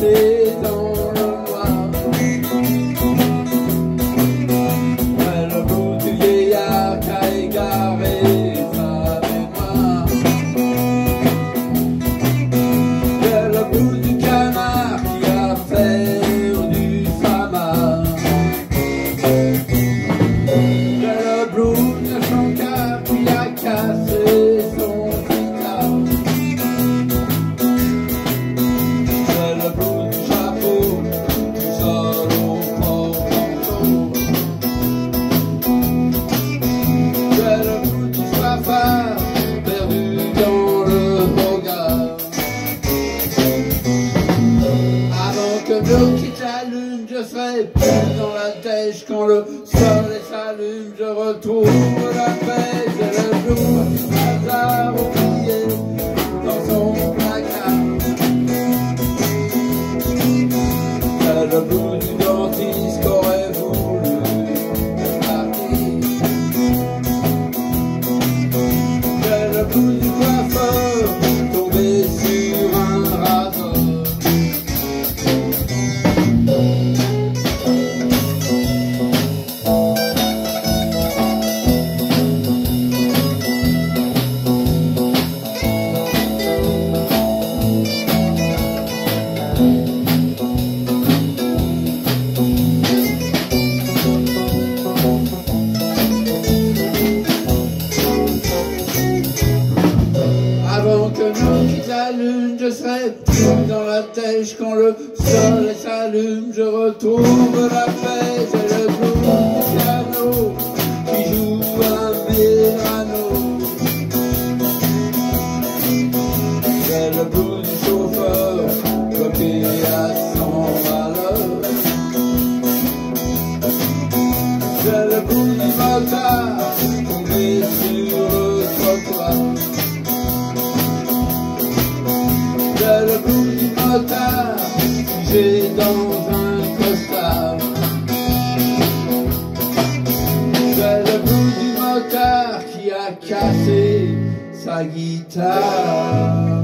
cassé dans le noir. Ouais, le bout du vieillard qui a égaré sa mémoire. C'est le bout du canard qui a perdu sa mare. C'est le bout de son cœur qui a cassé son guitare. C'est le bout du chapeau du sol au porte-manteau. C'est le bout du soifard perdu dans le regard. Avant que l'eau quitte la lune, je serai plus dans la tèche. Quand le soleil s'allume, je retrouve la paix. C'est le jour du hasard oublié dans son placard. C'est le bout du dentiste qu'aurait voulu partir. C'est le bout du coiffeur tombé sur un rasoir. Avant que nous quitte la lune, je serai plus dans la tèche. Quand le soleil s'allume, je retrouve la paix. C'est le bout du piano qui joue un Murano. C'est le bout du chauffeur bloqué à son malheur. C'est le bout du motard tombé sur le trottoir. C'est le bout du motard figé dans un costard. C'est le bout du motard qui a cassé sa guitare.